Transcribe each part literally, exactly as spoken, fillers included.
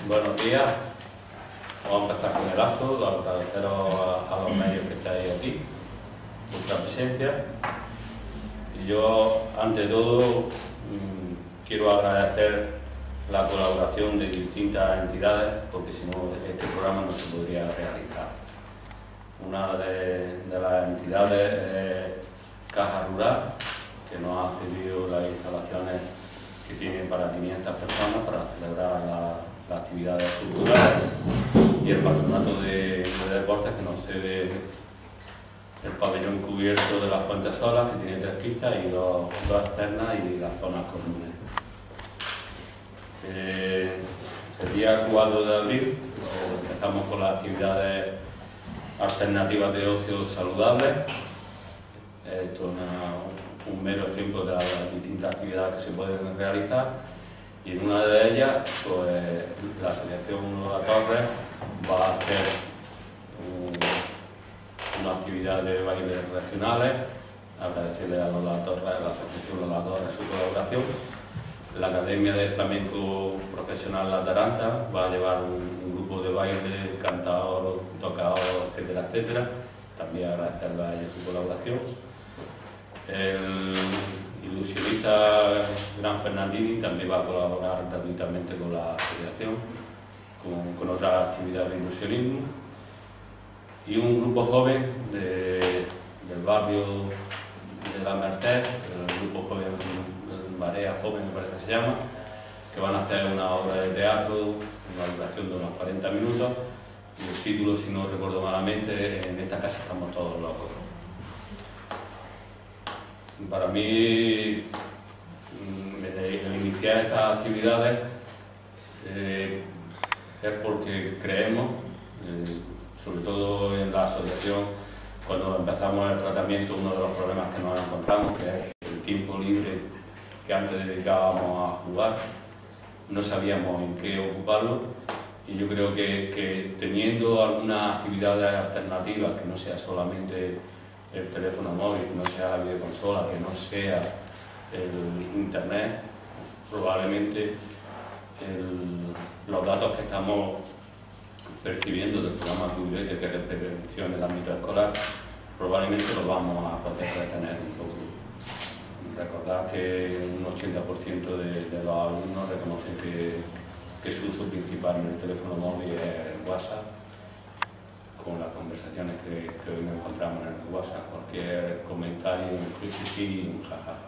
buenos días. Vamos a empezar con el acto. Agradeceros a, a los medios que estáis aquí, vuestra presencia. Y yo, ante todo, mmm, quiero agradecer la colaboración de distintas entidades, porque si no, este programa no se podría realizar. Una de, de las entidades es Caja Rural, que nos ha cedido las instalaciones que tiene para quinientas personas para celebrar la, las actividades culturales, y el Patronato de, de Deportes, que nos cede el pabellón cubierto de las Fuentes Solas, que tiene tres pistas y dos, dos externas y las zonas comunes. Eh, el día cuatro de abril eh, empezamos con las actividades alternativas de ocio saludable. Esto es una, un mero ejemplo de las distintas actividades que se pueden realizar, y en una de ellas pues, la Asociación Lola Torres va a hacer un, una actividad de bailes regionales. Agradecerle a Lola Torres, a la Asociación Lola Torres, su colaboración. La Academia de Flamenco Profesional La Taranta va a llevar un, un grupo de baile, cantador, tocador, etcétera, etcétera. También agradecerle a ellos su colaboración. El ilusionista Gran Fernandini también va a colaborar gratuitamente con la asociación, con, con otras actividades de ilusionismo. Y un grupo joven de, del barrio de La Merced, el grupo joven, Marea Joven me parece que se llama, que van a hacer una obra de teatro, una duración de unos cuarenta minutos, y el título, si no recuerdo malamente, En esta casa estamos todos locos. Para mí, el iniciar estas actividades eh, es porque creemos, eh, sobre todo en la asociación, cuando empezamos el tratamiento, uno de los problemas que nos encontramos, que es el tiempo libre que antes dedicábamos a jugar, no sabíamos en qué ocuparlo, y yo creo que, que teniendo algunas actividades alternativas, que no sea solamente el teléfono móvil, que no sea la videoconsola, que no sea el internet, probablemente el, los datos que estamos percibiendo del programa Cubilete, que es de prevención en el ámbito escolar, probablemente los vamos a poder retener un poco. Recordad que un ochenta por ciento de, de los alumnos reconocen que, que su uso principal en el teléfono móvil es el WhatsApp, con las conversaciones que, que hoy nos encontramos en el WhatsApp, cualquier comentario, incluso sí, un jajaja.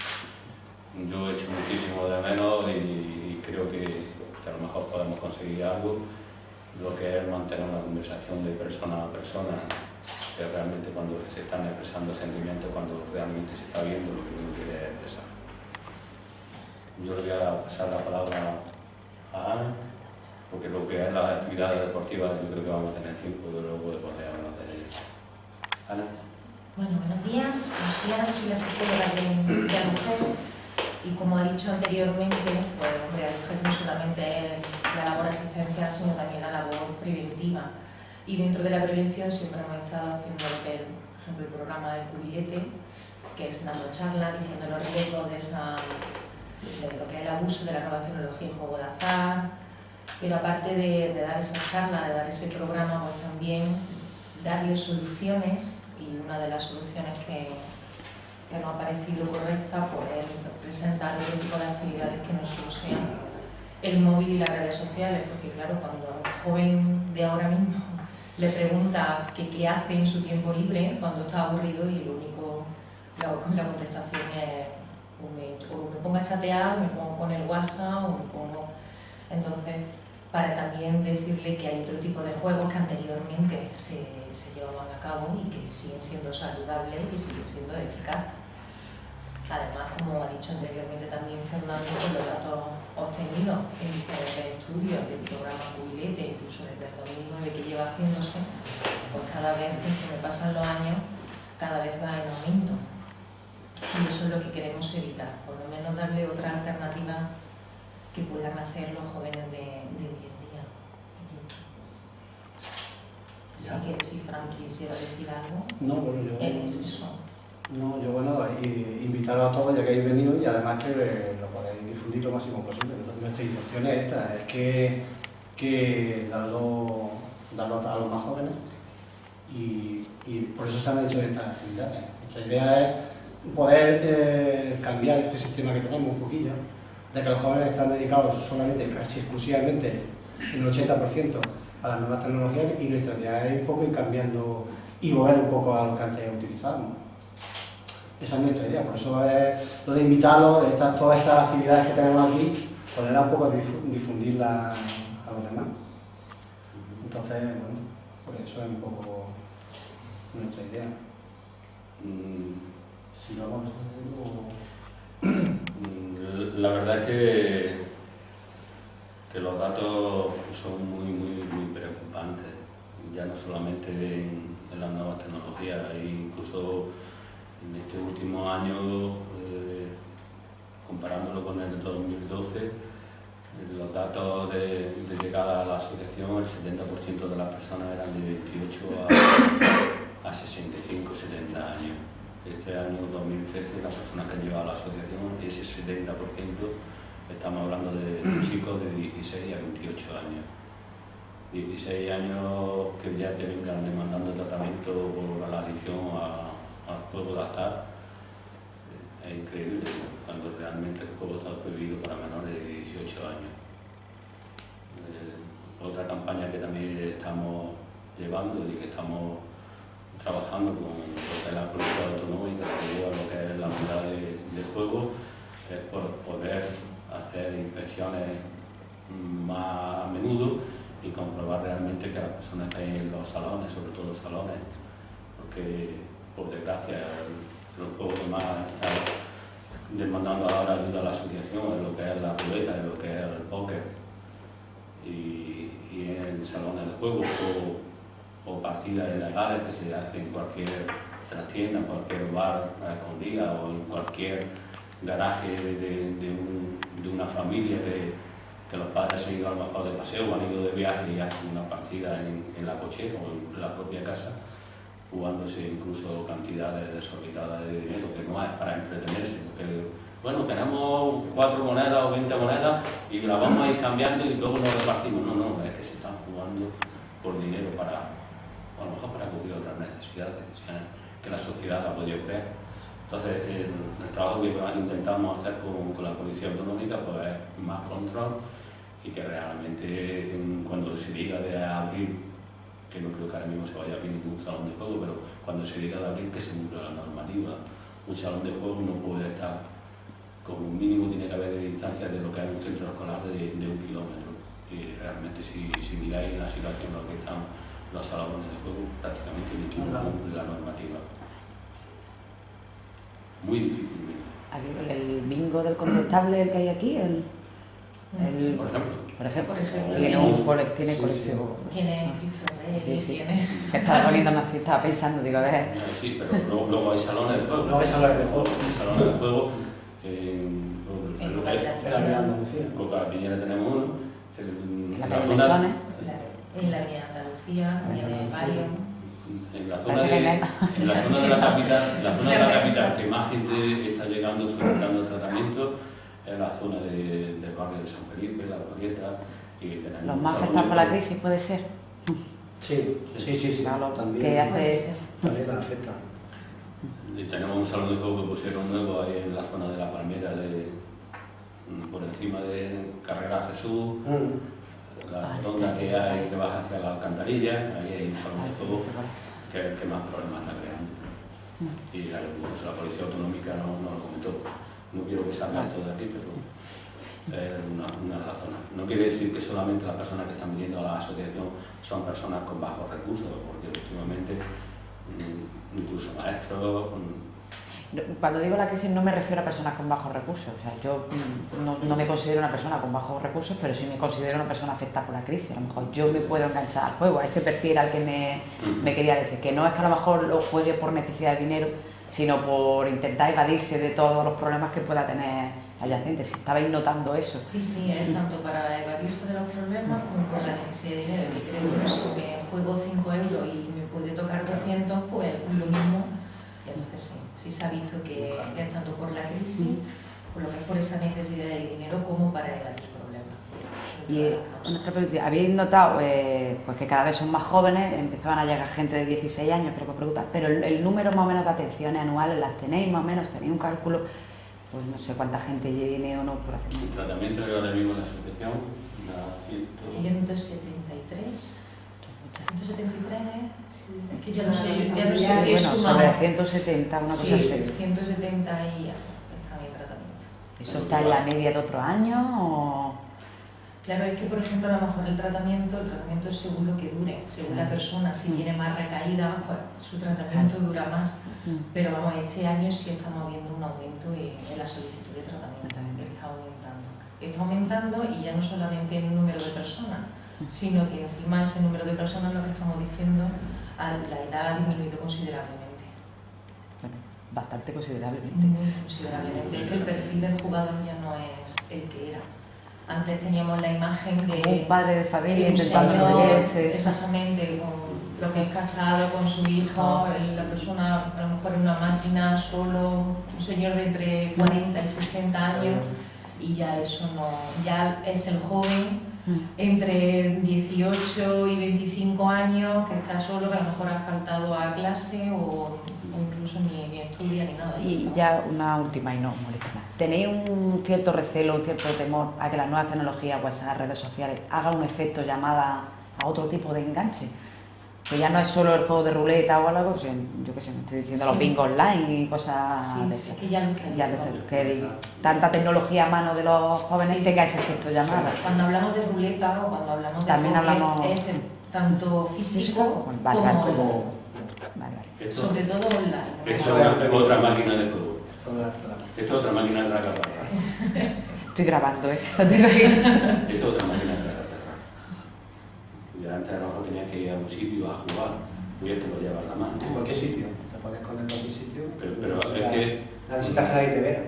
Yo he hecho muchísimo de menos y, y creo que, que a lo mejor podemos conseguir algo, lo que es mantener una conversación de persona a persona, que realmente cuando se están expresando sentimientos, cuando realmente se está viendo lo que uno quiere expresar. Yo le voy a pasar la palabra a Ana, porque lo que es las actividades deportivas yo creo que vamos a tener tiempo de luego de poder hablar de ellas. Ana. Bueno, buenos días. Soy Ana, soy la psicóloga de, de Agujer, y como he dicho anteriormente, pues Agujer no solamente es la labor asistencial, sino también la labor preventiva. Y dentro de la prevención siempre hemos estado haciendo lo que es, por ejemplo, el programa del Cubilete, que es dando charlas, diciendo los riesgos de, esa, de lo que es el abuso de las nuevas tecnologías y juego de azar. Pero aparte de, de dar esa charla, de dar ese programa, pues también darle soluciones, y una de las soluciones que, que nos ha parecido correcta pues, es presentar otro tipo de actividades que no solo sean el móvil y las redes sociales, porque claro, cuando a un joven de ahora mismo le pregunta que qué hace en su tiempo libre cuando está aburrido, y lo único, la, la contestación es o me, o me pongo a chatear, o me pongo con el WhatsApp, o me pongo... Entonces, para también decirle que hay otro tipo de juegos que anteriormente se, se llevaban a cabo y que siguen siendo saludables y que siguen siendo eficaces. Además, como ha dicho anteriormente también Fernando, con los datos obtenidos en diferentes estudios del programa Cubilete, incluso desde el dos mil nueve que lleva haciéndose, pues cada vez que me pasan los años, cada vez va en aumento. Y eso es lo que queremos evitar, por lo menos darle otra alternativa que puedan hacer los jóvenes de, de hoy en día. Ya. Así que si Fran quisiera decir algo, no, bueno, yo, es eso. No, yo bueno, invitaros a todos ya que habéis venido, y además que lo podáis difundir lo máximo posible. Nuestra intención es esta, es que que darlo, darlo a los más jóvenes y, y por eso se han hecho estas actividades. Nuestra idea es poder eh, cambiar este sistema que tenemos un poquillo, de que los jóvenes están dedicados solamente, casi exclusivamente, el ochenta por ciento a las nuevas tecnologías y nuestra idea es un poco ir cambiando y volver un poco a lo que antes utilizábamos. Esa es nuestra idea, por eso es lo de invitarlos, estas, todas estas actividades que tenemos aquí, poner un poco a difundirlas a los demás. Entonces, bueno, pues eso es un poco nuestra idea. Mm. Si vamos a La verdad es que, que los datos son muy, muy, muy preocupantes, ya no solamente en, en las nuevas tecnologías, incluso en este último año, eh, comparándolo con el dos mil doce, los datos de, de llegada a la asociación, el setenta por ciento de las personas eran de veintiocho a, a sesenta y cinco, setenta años. Este año dos mil trece, las personas que han llegado a la asociación, ese setenta por ciento, estamos hablando de chicos de dieciséis a veintiocho años. dieciséis años que ya te vengan demandando tratamiento por la adicción al juego de azar. Es increíble, cuando realmente el juego está prohibido para menores de dieciocho años. Eh, otra campaña que también estamos llevando y que estamos trabajando con lo que es la política autonómica, que lleva lo que es la unidad de, de juego, es por poder hacer inspecciones más a menudo y comprobar realmente que las personas que hay en los salones, sobre todo los salones, porque por desgracia los juegos que más están demandando ahora ayuda a la asociación es lo que es la ruleta, es lo que es el póker y, y en salones de juego o, o partidas ilegales que se hacen en cualquier trastienda, en cualquier bar a escondida o en cualquier garaje de, de, un, de una familia que, que los padres se han ido a lo mejor de paseo o han ido de viaje y hacen una partida en, en la cochera o en la propia casa, jugándose incluso cantidades desorbitadas de dinero, que no es para entretenerse, porque bueno, tenemos cuatro monedas o veinte monedas y las vamos a ir cambiando y luego nos repartimos. No, no, es que se están jugando por dinero para, a lo mejor para cubrir otras necesidades que la sociedad ha podido crear. Entonces, el, el trabajo que intentamos hacer con, con la Policía Autonómica pues, es más control y que realmente cuando se diga de abrir, que no creo que ahora mismo se vaya a abrir ningún salón de juego, pero cuando se diga de abrir que se cumpla la normativa. Un salón de juego no puede estar, como mínimo tiene que haber de distancia de lo que hay un centro escolar de, de un kilómetro. Y realmente si, si miráis la situación en la que están los salones de juego, prácticamente ninguno cumple la normativa. Muy difícilmente. El bingo del contestable, el que hay aquí, el, el por ejemplo. Por ejemplo, por ejemplo tiene un cole, tiene sí, colectivo. Sí. Tiene Cristo Rey, Sí, sí. tiene. Estaba poniéndome así, estaba pensando, digo, a ver. Sí, pero luego, luego hay salones de juego. No hay salones de juego. Hay salones de juego. En, En lo que es, En la Avenida Andalucía. en la Piñera tenemos uno. En la la calle zona- Mesones. En la Avenida Andalucía, tiene varios. En la zona de, en la zona de la capital, en la zona de la capital que más gente está llegando solicitando tratamiento es la zona de, del barrio de San Felipe, la Glorieta. Y tenemos Los un más salón afectados de por la juego. crisis, puede ser. Sí, sí, sí, sí. Claro, También, que hace- Puede ser. también la afecta. Y tenemos un salón de juego que pusieron nuevo ahí en la zona de la Palmera, de, por encima de Carrera Jesús, Mm. la rotonda que hay que baja hacia la alcantarilla, ahí hay un salón de juego que es el que más problemas está creando. Y la, pues, la Policía Autonómica no, no lo comentó. No quiero que salga esto de aquí, pero es una, una de las zonas. No quiere decir que solamente las personas que están viniendo a la asociación son personas con bajos recursos, porque últimamente mm, incluso maestros. Cuando digo la crisis no me refiero a personas con bajos recursos. O sea, yo mm, no, no me considero una persona con bajos recursos, pero sí me considero una persona afectada por la crisis. A lo mejor yo me puedo enganchar al juego, a ese perfil al que me, me quería decir. Que no es que a lo mejor lo juegue por necesidad de dinero, sino por intentar evadirse de todos los problemas que pueda tener adyacentes. Si estabais notando eso. Sí, sí, es tanto para evadirse de los problemas como por la necesidad de dinero. Y creo que si me juego cinco euros y me puede tocar doscientos, pues lo mismo. Entonces sí, sí se ha visto que, que es tanto por la crisis, por lo que es por esa necesidad de dinero, como para evadir problemas. registro Y de eh, la causa. otra pregunta, ¿habéis notado eh, pues que cada vez son más jóvenes, empezaban a llegar gente de dieciséis años, pero, pregunta, pero el, el número más o menos de atenciones anuales, ¿las tenéis más o menos? ¿Tenéis un cálculo? Pues no sé cuánta gente viene o no por hacer. El tratamiento yo ahora mismo en la asociación da ciento setenta y tres. ciento setenta y tres, ¿eh? Es que ya no sé, ya no sé si es Bueno, sumado. sobre ciento setenta, una cosa Sí, así. ciento setenta y algo está mi tratamiento. ¿Eso está en la media de otro año o...? Claro, es que por ejemplo a lo mejor el tratamiento, el tratamiento es según lo que dure, según la persona, si Mm. tiene más recaídas, pues su tratamiento dura más. Mm. Pero vamos, este año sí estamos viendo un aumento en, en la solicitud de tratamiento, Tratamiento. está aumentando. Está aumentando y ya no solamente en número de personas, sino que encima de ese número de personas, lo que estamos diciendo, a- la edad ha disminuido considerablemente. Bueno, bastante considerablemente. Muy considerablemente. Es que el perfil del jugador ya no es el que era. Antes teníamos la imagen de Un padre de familia un intentando señor, protegerse. exactamente, con lo que es casado con su hijo, el- la persona a lo mejor en una máquina, solo, un señor de entre cuarenta y sesenta años, y ya eso no, ya es el joven Mm. entre dieciocho y veinticinco años que está solo, que a lo mejor ha faltado a clase o, o incluso ni, ni estudia ni nada. Y ya una última y no molesta más. ¿Tenéis un cierto recelo, un cierto temor a que las nuevas tecnologías, WhatsApp, redes sociales, hagan un efecto llamada a otro tipo de enganche? Que ya no es solo el juego de ruleta o algo, sino, yo qué sé, me estoy diciendo Sí. los bingos online y cosas Sí, de sí, esas. que ya lo estoy Ya lo viendo. sé, que tanta tecnología a mano de los jóvenes Sí, tenga sí. ese efecto llamada. Cuando hablamos de ruleta o cuando hablamos de También póker, hablamos- es en- tanto físico Vale, vale, como Como Vale, vale. Esto, sobre todo online. ¿no? esto es otra máquina de juego. todas las Esto es otra máquina de tragar. Estoy grabando, ¿eh? No te imaginas. Esto es otra máquina de tragar. Y antes a lo mejor tenías que ir a un sitio a jugar, hoy ya te lo llevas en la mano. En cualquier sitio, te puedes esconder en cualquier sitio. Pero, pero es que No necesitas que nadie te vea.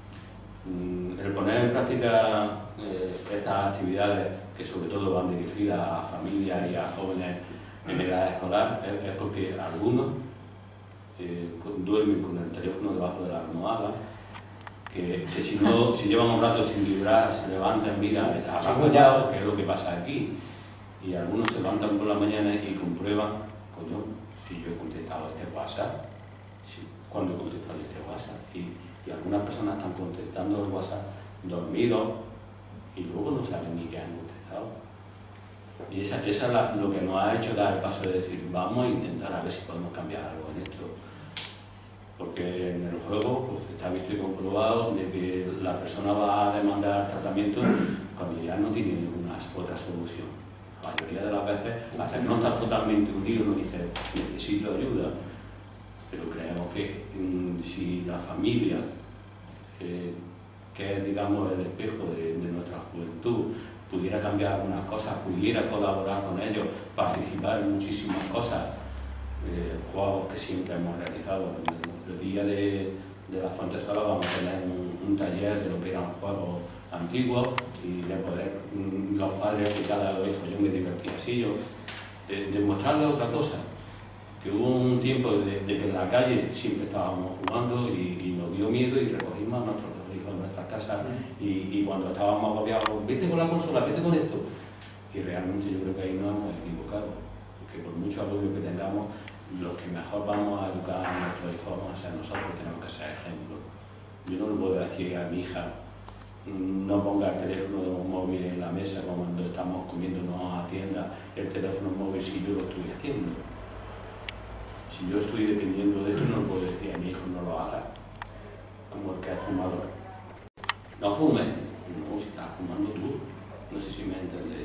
mm, el poner en práctica eh, estas actividades que sobre todo van dirigidas a familias y a jóvenes en edad escolar es, es porque algunos eh, duermen con el teléfono debajo de la almohada, que, que si no, si llevan un rato sin vibrar, se levantan, miran, está apoyado, que es lo que pasa aquí. Y algunos se levantan por la mañana y comprueban, coño, si yo he contestado este WhatsApp, si, cuando he contestado este WhatsApp. Y, y algunas personas están contestando el WhatsApp dormidos y luego no saben ni qué han contestado. Y esa, esa es la, lo que nos ha hecho dar el paso de decir, vamos a intentar a ver si podemos cambiar algo en esto. Porque en el juego pues, está visto y comprobado de que la persona va a demandar tratamiento cuando ya no tiene ninguna otra solución. La mayoría de las veces, hasta que no estás totalmente hundido, no dices, necesito ayuda. Pero creemos que mm, si la familia, eh, que es digamos el espejo de, de nuestra juventud, pudiera cambiar algunas cosas, pudiera colaborar con ellos, participar en muchísimas cosas, eh, juegos que siempre hemos realizado. El, el día de, de la Fuentesola vamos a tener un, un taller de lo que eran juegos antiguos y de poder mm, los padres explicar a los hijos, yo me divertí así, yo, de, de mostrarles otra cosa. Que hubo un tiempo de, de que en la calle siempre estábamos jugando y, y nos dio miedo y recogimos a nuestros hijos en nuestras casas y, y cuando estábamos agobiados, vete con la consola, vete con esto. Y realmente yo creo que ahí nos hemos equivocado, porque por mucho agobio que tengamos, los que mejor vamos a educar a nuestros hijos vamos a ser nosotros, tenemos que ser ejemplo. Yo no le puedo decir a mi hija, no ponga el teléfono móvil en la mesa cuando estamos comiéndonos a tienda, el teléfono móvil si yo lo estoy haciendo. Si yo estoy dependiendo de esto, no le puedo decir a mi hijo no lo haga, como el que es fumador. No fumes, no, si estás fumando tú, no sé si me entendéis.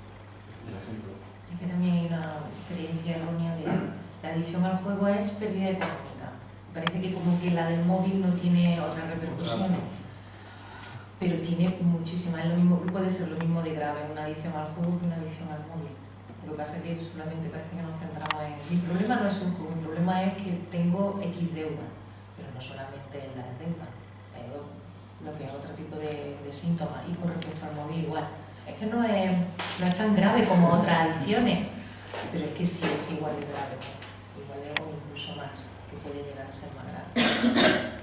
Es que también hay una creencia errónea de la adicción al juego es pérdida económica. Parece que como que la del móvil no tiene otras repercusiones, pero tiene muchísimas. Es lo mismo, puede ser lo mismo de grave una adicción al juego que una adicción al móvil. Lo que pasa es que solamente parece que nos centramos en... Mi problema no es un juego, mi problema es que tengo X deuda, pero no solamente en las deudas, tengo lo que es otro tipo de, de síntomas. Y con respecto al móvil igual. Es que no es, no es tan grave como otras adicciones, pero es que sí es igual de grave, igual de, o incluso más, que puede llegar a ser más grave.